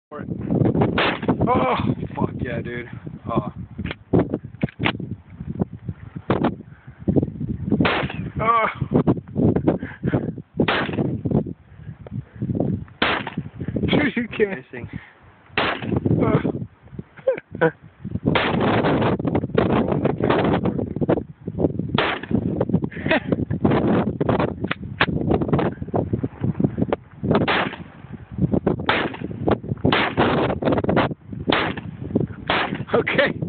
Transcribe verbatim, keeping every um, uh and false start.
For it. Oh, fuck yeah, dude. Oh. Oh. Dude, you can't. Missing. Oh. Okay.